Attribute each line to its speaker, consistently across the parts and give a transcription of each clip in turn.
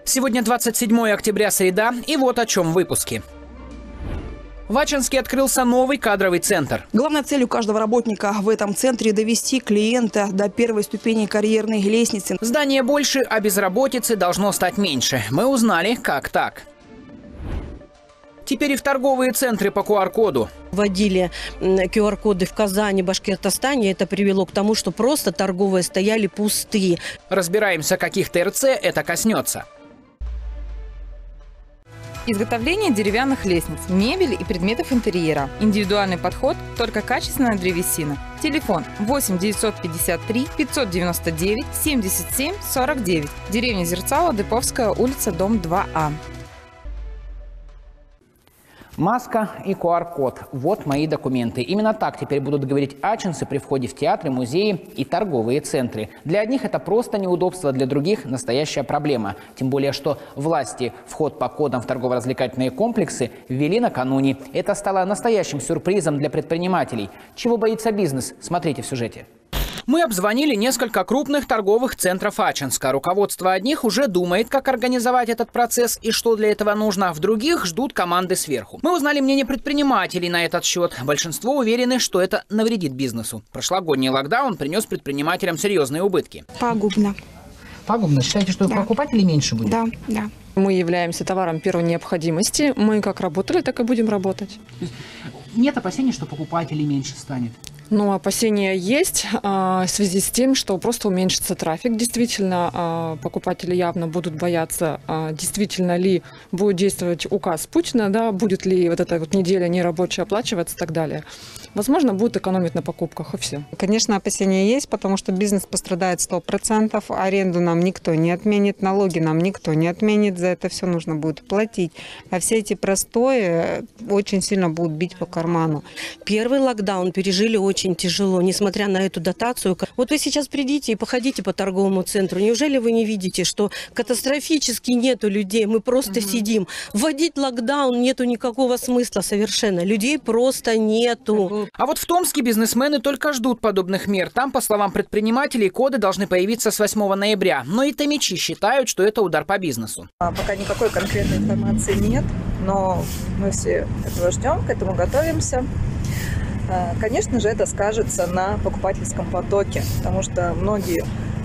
Speaker 1: Сегодня 27 октября, среда, и вот о чем в выпуске. В Ачинске открылся новый кадровый центр.
Speaker 2: Главной целью каждого работника в этом центре довести клиента до первой ступени карьерной лестницы.
Speaker 1: Здание больше, а безработицы должно стать меньше. Мы узнали, как так. Теперь и в торговые центры по QR-коду.
Speaker 3: Вводили QR-коды в Казани, Башкортостане. Это привело к тому, что просто торговые стояли пустые.
Speaker 1: Разбираемся, каких ТРЦ это коснется.
Speaker 4: Изготовление деревянных лестниц, мебели и предметов интерьера. Индивидуальный подход, только качественная древесина. Телефон 8 953 599 77 49. Деревня Зерцало, Деповская, улица, дом 2А.
Speaker 1: Маска и QR-код. Вот мои документы. Именно так теперь будут говорить ачинцы при входе в театры, музеи и торговые центры. Для одних это просто неудобство, для других настоящая проблема. Тем более, что власти вход по кодам в торгово-развлекательные комплексы ввели накануне. Это стало настоящим сюрпризом для предпринимателей. Чего боится бизнес? Смотрите в сюжете. Мы обзвонили несколько крупных торговых центров Ачинска. Руководство одних уже думает, как организовать этот процесс и что для этого нужно. В других ждут команды сверху. Мы узнали мнение предпринимателей на этот счет. Большинство уверены, что это навредит бизнесу. Прошлогодний локдаун принес предпринимателям серьезные убытки.
Speaker 2: Пагубно.
Speaker 1: Пагубно? Считаете, что покупателей меньше будет?
Speaker 2: Да.
Speaker 5: Мы являемся товаром первой необходимости. Мы как работали, так и будем работать.
Speaker 1: Нет опасений, что покупателей меньше станет?
Speaker 5: Ну, опасения есть в связи с тем, что просто уменьшится трафик. Действительно, покупатели явно будут бояться, действительно ли будет действовать указ Путина, да, будет ли вот эта вот неделя нерабочая оплачиваться и так далее. Возможно, будут экономить на покупках, и все.
Speaker 6: Конечно, опасения есть, потому что бизнес пострадает 100%. Аренду нам никто не отменит, налоги нам никто не отменит. За это все нужно будет платить. А все эти простои очень сильно будут бить по карману.
Speaker 3: Первый локдаун пережили очень тяжело, несмотря на эту дотацию. Вот вы сейчас придите и походите по торговому центру. Неужели вы не видите, что катастрофически нету людей? Мы просто сидим. Вводить локдаун нету никакого смысла совершенно. Людей просто нету.
Speaker 1: А вот в Томске бизнесмены только ждут подобных мер. Там, по словам предпринимателей, коды должны появиться с 8 ноября. Но и томичи считают, что это удар по бизнесу.
Speaker 7: Пока никакой конкретной информации нет, но мы все этого ждем, к этому готовимся. Конечно же, это скажется на покупательском потоке, потому что многие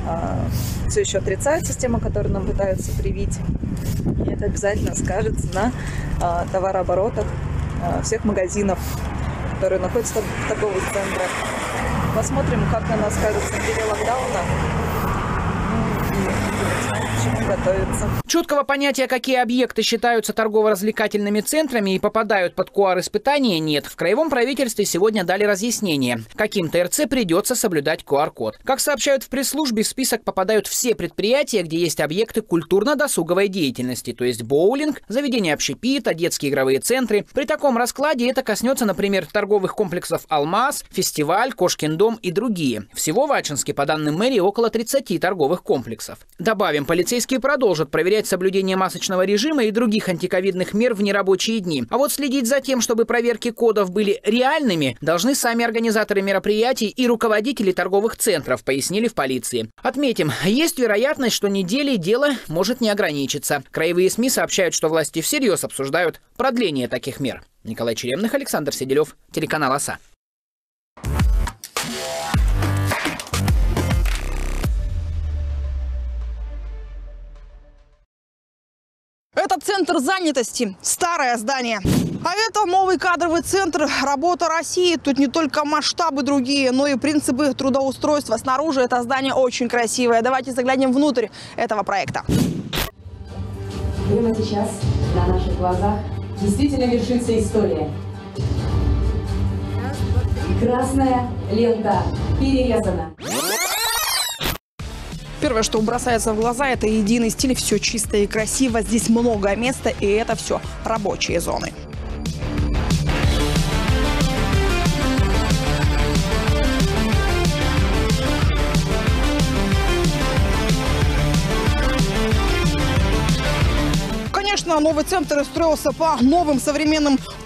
Speaker 7: все еще отрицают систему, которую нам пытаются привить. И это обязательно скажется на товарооборотах всех магазинов, которые находятся в торговых центрах. Посмотрим, как на нас скажется неделя локдауна. К чему готовиться.
Speaker 1: Четкого понятия, какие объекты считаются торгово-развлекательными центрами и попадают под QR-испытания, нет. В краевом правительстве сегодня дали разъяснение, каким ТРЦ придется соблюдать QR-код. Как сообщают в пресс-службе, в список попадают все предприятия, где есть объекты культурно-досуговой деятельности, то есть боулинг, заведения общепита, детские игровые центры. При таком раскладе это коснется, например, торговых комплексов «Алмаз», «Фестиваль», «Кошкин дом» и другие. Всего в Ачинске, по данным мэрии, около 30 торговых комплексов. Добавим, полицейские продолжат проверять соблюдение масочного режима и других антиковидных мер в нерабочие дни. А вот следить за тем, чтобы проверки кодов были реальными, должны сами организаторы мероприятий и руководители торговых центров, пояснили в полиции. Отметим, есть вероятность, что неделей дело может не ограничиться. Краевые СМИ сообщают, что власти всерьез обсуждают продление таких мер. Николай Черемных, Александр Седелев, телеканал ОСА.
Speaker 2: Это центр занятости, старое здание. А это новый кадровый центр «Работа России». Тут не только масштабы другие, но и принципы трудоустройства. Снаружи это здание очень красивое. Давайте заглянем внутрь этого проекта.
Speaker 8: Прямо сейчас на наших глазах действительно вершится история. Красная лента перерезана.
Speaker 2: Первое, что бросается в глаза, это единый стиль. Все чисто и красиво. Здесь много места, и это все рабочие зоны. Конечно, новый центр строился по новым современным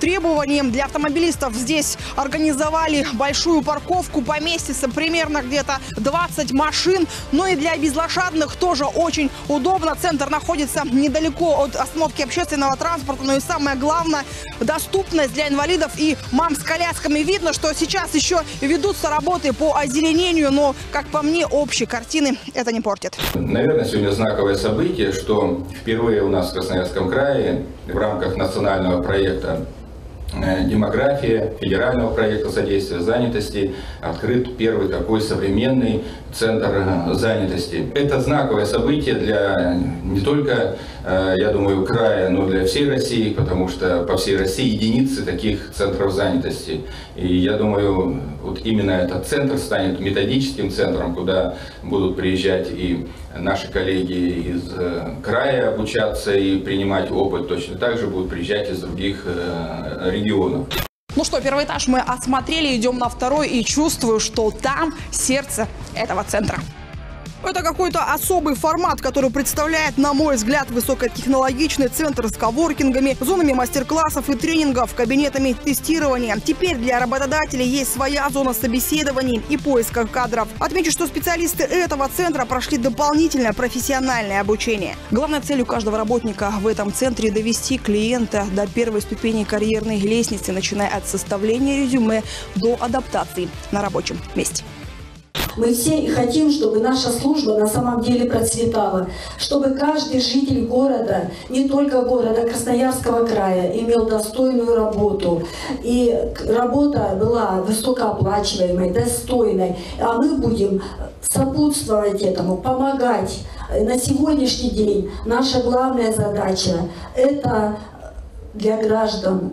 Speaker 2: требованиям. Для автомобилистов здесь организовали большую парковку, поместится примерно где-то 20 машин. Ну и для безлошадных тоже очень удобно. Центр находится недалеко от остановки общественного транспорта. Но и самое главное, доступность для инвалидов и мам с колясками. Видно, что сейчас еще ведутся работы по озеленению, но, как по мне, общей картины это не портит.
Speaker 9: Наверное, сегодня знаковое событие, что впервые у нас в Красноярском крае в рамках национального проекта «Демография», федерального проекта содействия занятости, открыт первый такой современный центр занятости. Это знаковое событие для не только, я думаю, края, но для всей России, потому что по всей России единицы таких центров занятости. И я думаю, вот именно этот центр станет методическим центром, куда будут приезжать и наши коллеги из края обучаться и принимать опыт. Точно так же будут приезжать из других регионов.
Speaker 2: Ну что, первый этаж мы осмотрели, идем на второй и чувствую, что там сердце этого центра. Это какой-то особый формат, который представляет, на мой взгляд, высокотехнологичный центр с коворкингами, зонами мастер-классов и тренингов, кабинетами тестирования. Теперь для работодателей есть своя зона собеседований и поиска кадров. Отмечу, что специалисты этого центра прошли дополнительное профессиональное обучение. Главной целью каждого работника в этом центре довести клиента до первой ступени карьерной лестницы, начиная от составления резюме до адаптации на рабочем месте.
Speaker 10: Мы все хотим, чтобы наша служба на самом деле процветала, чтобы каждый житель города, не только города Красноярского края, имел достойную работу. И работа была высокооплачиваемой, достойной. А мы будем сопутствовать этому, помогать. На сегодняшний день наша главная задача – это для граждан,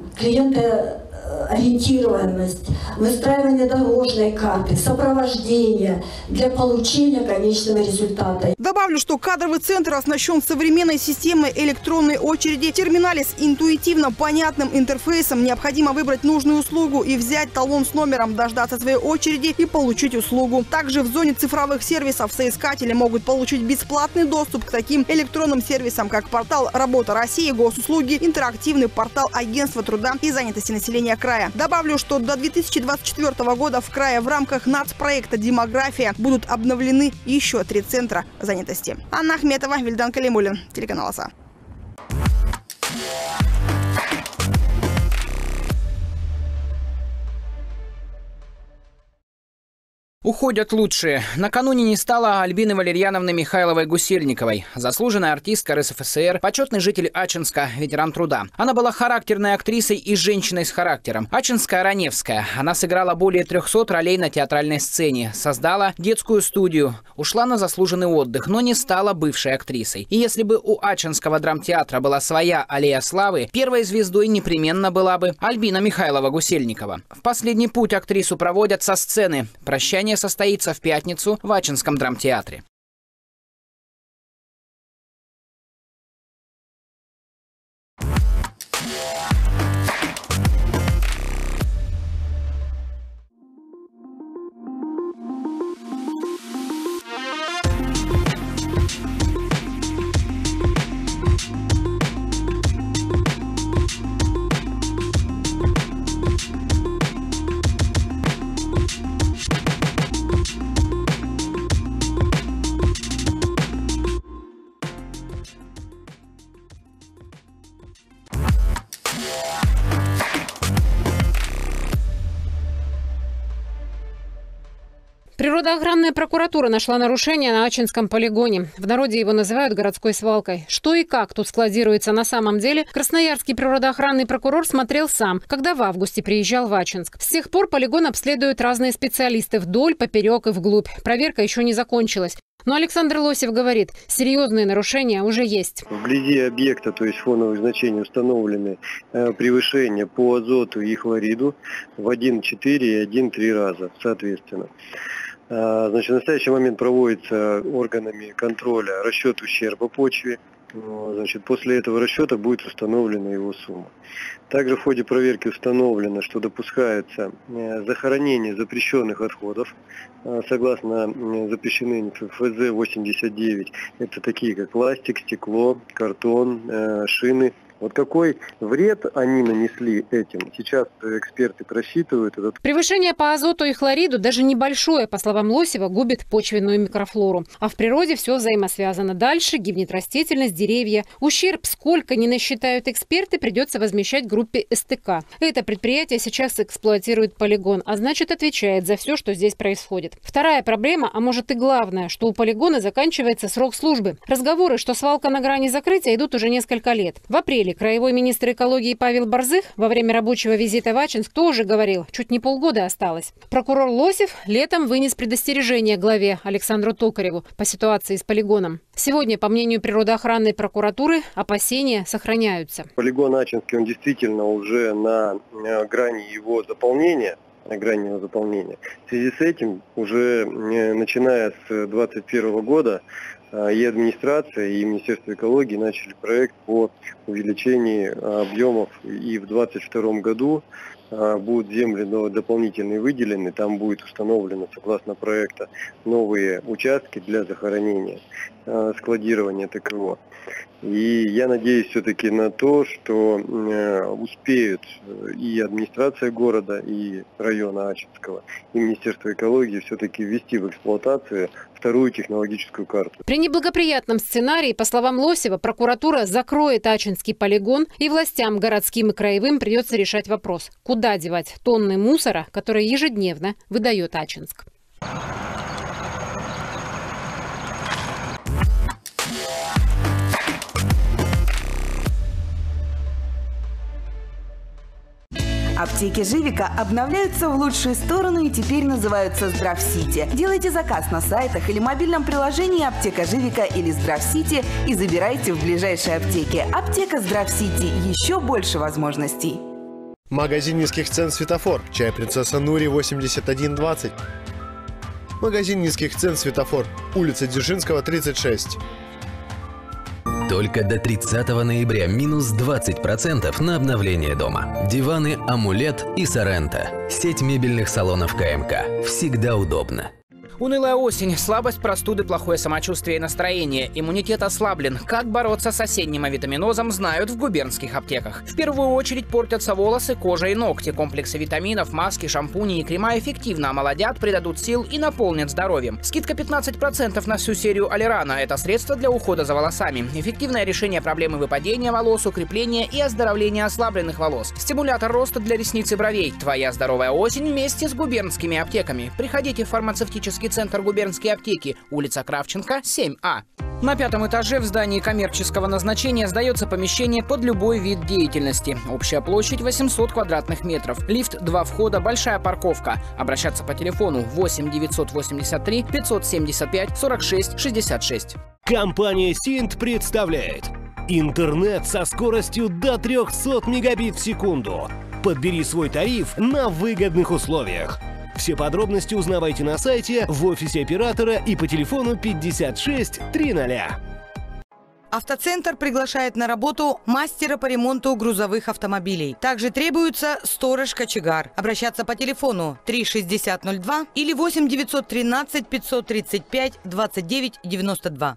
Speaker 10: клиентоориентированность, выстраивание дорожной карты, сопровождение для получения конечного результата.
Speaker 2: Добавлю, что кадровый центр оснащен современной системой электронной очереди. В терминале с интуитивно понятным интерфейсом необходимо выбрать нужную услугу и взять талон с номером, дождаться своей очереди и получить услугу. Также в зоне цифровых сервисов соискатели могут получить бесплатный доступ к таким электронным сервисам, как портал «Работа России», госуслуги, интерактивный портал Агентства труда и занятости населения края. Добавлю, что до 2024 года в крае в рамках нацпроекта «Демография» будут обновлены еще 3 центра занятости. Анна Ахметова, Вильдан Калимуллин, телеканал ОСА.
Speaker 1: Уходят лучшие. Накануне не стало Альбины Валерьяновны Михайловой-Гусельниковой, заслуженная артистка РСФСР, почетный житель Ачинска, ветеран труда. Она была характерной актрисой и женщиной с характером. Ачинская Раневская. Она сыграла более 300 ролей на театральной сцене, создала детскую студию, ушла на заслуженный отдых, но не стала бывшей актрисой. И если бы у Ачинского драмтеатра была своя аллея славы, первой звездой непременно была бы Альбина Михайлова-Гусельникова. В последний путь актрису проводят со сцены. Прощание состоится в пятницу в Ачинском драмтеатре.
Speaker 11: Природоохранная прокуратура нашла нарушение на Ачинском полигоне. В народе его называют городской свалкой. Что и как тут складируется на самом деле, красноярский природоохранный прокурор смотрел сам, когда в августе приезжал в Ачинск. С тех пор полигон обследуют разные специалисты вдоль, поперек и вглубь. Проверка еще не закончилась. Но Александр Лосев говорит, серьезные нарушения уже есть.
Speaker 12: Вблизи объекта, то есть фоновых значений, установлены превышения по азоту и хлориду в 1,4 и 1,3 раза, соответственно. Значит, в настоящий момент проводится органами контроля расчет ущерба почве. Значит, после этого расчета будет установлена его сумма. Также в ходе проверки установлено, что допускается захоронение запрещенных отходов, согласно запрещенным ФЗ-89. Это такие как пластик, стекло, картон, шины Вот какой вред они нанесли этим, сейчас эксперты просчитывают.
Speaker 11: Превышение по азоту и хлориду, даже небольшое, по словам Лосева, губит почвенную микрофлору. А в природе все взаимосвязано. Дальше гибнет растительность, деревья. Ущерб, сколько ни насчитают эксперты, придется возмещать группе СТК. Это предприятие сейчас эксплуатирует полигон, а значит отвечает за все, что здесь происходит. Вторая проблема, а может и главное, что у полигона заканчивается срок службы. Разговоры, что свалка на грани закрытия, идут уже несколько лет. В апреле краевой министр экологии Павел Борзых во время рабочего визита в Ачинск тоже говорил, чуть не полгода осталось. Прокурор Лосев летом вынес предостережение главе Александру Токареву по ситуации с полигоном. Сегодня, по мнению природоохранной прокуратуры, опасения сохраняются.
Speaker 12: Полигон Ачинский, он действительно уже на грани его заполнения. В связи с этим уже начиная с 2021 года и администрация, и Министерство экологии начали проект по увеличению объемов. И в 2022 году будут земли дополнительные выделены, там будет установлено, согласно проекта, новые участки для захоронения, складирования ТКО. И я надеюсь все-таки на то, что успеют и администрация города, и района Ачинского, и Министерство экологии все-таки ввести в эксплуатацию вторую технологическую карту.
Speaker 11: При неблагоприятном сценарии, по словам Лосева, прокуратура закроет Ачинский полигон, и властям городским и краевым придется решать вопрос, куда девать тонны мусора, которые ежедневно выдает Ачинск.
Speaker 13: Аптеки Живика обновляются в лучшую сторону и теперь называются Здравсити. Делайте заказ на сайтах или мобильном приложении Аптека Живика или Здравсити и забирайте в ближайшей аптеке. Аптека Здравсити. Еще больше возможностей.
Speaker 14: Магазин низких цен «Светофор». Чай принцесса Нури 81,20. Магазин низких цен «Светофор». Улица Дзержинского, 36.
Speaker 15: Только до 30 ноября минус 20% на обновление дома. Диваны «Амулет» и «Соренто». Сеть мебельных салонов КМК. Всегда удобно.
Speaker 1: Унылая осень, слабость, простуды, плохое самочувствие и настроение. Иммунитет ослаблен. Как бороться с осенним авитаминозом, знают в губернских аптеках. В первую очередь портятся волосы, кожа и ногти. Комплексы витаминов, маски, шампуни и крема эффективно омолодят, придадут сил и наполнят здоровьем. Скидка 15% на всю серию Алирана. Это средство для ухода за волосами. Эффективное решение проблемы выпадения волос, укрепления и оздоровления ослабленных волос. Стимулятор роста для ресниц и бровей. Твоя здоровая осень вместе с губернскими аптеками. Приходите в фармацевтический центр губернские аптеки, улица Кравченко, 7А. На 5-м этаже в здании коммерческого назначения сдается помещение под любой вид деятельности. Общая площадь 800 квадратных метров. Лифт, 2 входа, большая парковка. Обращаться по телефону 8 983 575 46 66.
Speaker 16: Компания Синт представляет интернет со скоростью до 300 мегабит в секунду. Подбери свой тариф на выгодных условиях. Все подробности узнавайте на сайте, в офисе оператора и по телефону 56 300.
Speaker 17: Автоцентр приглашает на работу мастера по ремонту грузовых автомобилей. Также требуется сторож-кочегар. Обращаться по телефону 36002 или 8 913 535 29 92.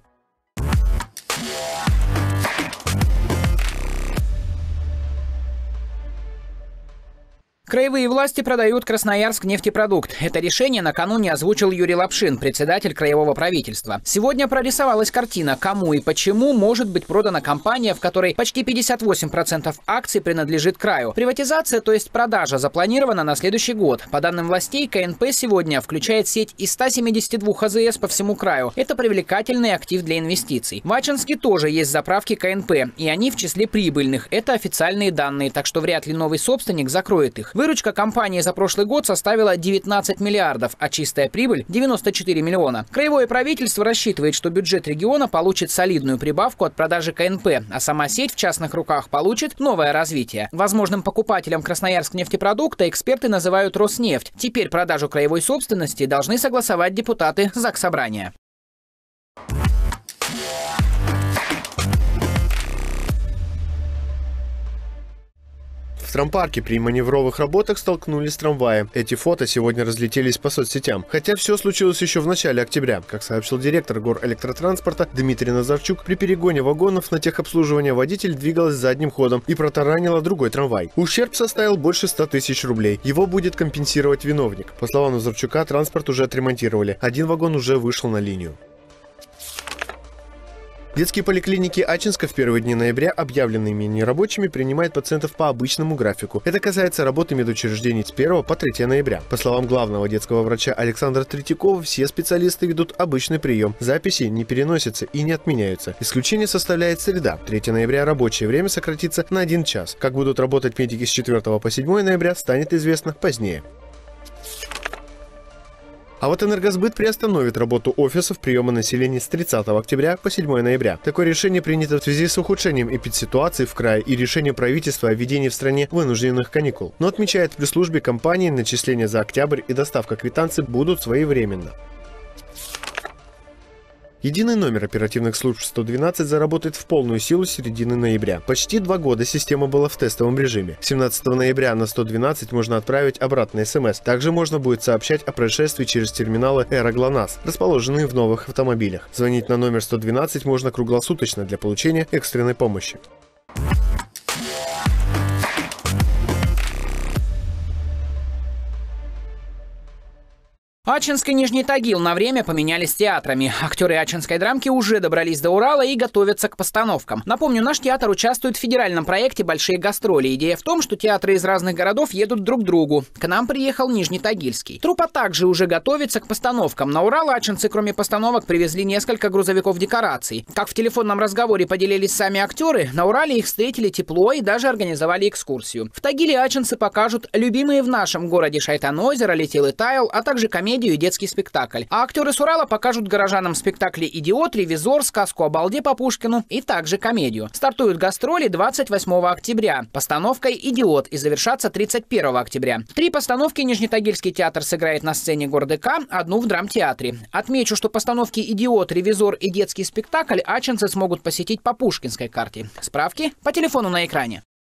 Speaker 1: Краевые власти продают Красноярск нефтепродукт. Это решение накануне озвучил Юрий Лапшин, председатель краевого правительства. Сегодня прорисовалась картина, кому и почему может быть продана компания, в которой почти 58% акций принадлежит краю. Приватизация, то есть продажа, запланирована на следующий год. По данным властей, КНП сегодня включает сеть из 172 АЗС по всему краю. Это привлекательный актив для инвестиций. В Ачинске тоже есть заправки КНП, и они в числе прибыльных. Это официальные данные, так что вряд ли новый собственник закроет их. Выручка компании за прошлый год составила 19 миллиардов, а чистая прибыль – 94 миллиона. Краевое правительство рассчитывает, что бюджет региона получит солидную прибавку от продажи КНП, а сама сеть в частных руках получит новое развитие. Возможным покупателем Красноярск нефтепродукта эксперты называют Роснефть. Теперь продажу краевой собственности должны согласовать депутаты Заксобрания.
Speaker 14: В Экстромпарке при маневровых работах столкнулись с трамваем. Эти фото сегодня разлетелись по соцсетям. Хотя все случилось еще в начале октября. Как сообщил директор Горэлектротранспорта Дмитрий Назарчук, при перегоне вагонов на техобслуживание водитель двигалась задним ходом и протаранила другой трамвай. Ущерб составил больше 100 тысяч рублей. Его будет компенсировать виновник. По словам Назарчука, транспорт уже отремонтировали. Один вагон уже вышел на линию. Детские поликлиники Ачинска в первые дни ноября, объявленными нерабочими, принимают пациентов по обычному графику. Это касается работы медучреждений с 1 по 3 ноября. По словам главного детского врача Александра Третьякова, все специалисты ведут обычный прием. Записи не переносятся и не отменяются. Исключение составляет среда. 3 ноября рабочее время сократится на 1 час. Как будут работать медики с 4 по 7 ноября, станет известно позднее. А вот Энергосбыт приостановит работу офисов приема населения с 30 октября по 7 ноября. Такое решение принято в связи с ухудшением эпидситуации в крае и решением правительства о введении в стране вынужденных каникул. Но отмечает в пресс-службе компании, начисления за октябрь и доставка квитанций будут своевременно. Единый номер оперативных служб 112 заработает в полную силу с середины ноября. Почти 2 года система была в тестовом режиме. 17 ноября на 112 можно отправить обратный СМС. Также можно будет сообщать о происшествии через терминалы «Эра ГЛОНАСС», расположенные в новых автомобилях. Звонить на номер 112 можно круглосуточно для получения экстренной помощи.
Speaker 1: Ачинск и Нижний Тагил на время поменялись театрами. Актеры ачинской драмки уже добрались до Урала и готовятся к постановкам. Напомню, наш театр участвует в федеральном проекте «Большие гастроли». Идея в том, что театры из разных городов едут друг к другу. К нам приехал Нижнетагильский. Труппа также уже готовится к постановкам. На Урал ачинцы, кроме постановок, привезли несколько грузовиков декораций. Как в телефонном разговоре поделились сами актеры, на Урале их встретили тепло и даже организовали экскурсию. В Тагиле ачинцы покажут любимые в нашем городе «Шайтан-озеро», «Летел и таял», а также комедию и детский спектакль. А актеры с Урала покажут горожанам спектакли «Идиот», «Ревизор», сказку о балде по Пушкину и также комедию. Стартуют гастроли 28 октября постановкой «Идиот» и завершатся 31 октября. 3 постановки Нижнетагильский театр сыграет на сцене ГорДК, 1 в драмтеатре. Отмечу, что постановки «Идиот», «Ревизор» и детский спектакль ачинцы смогут посетить по пушкинской карте. Справки по телефону на экране.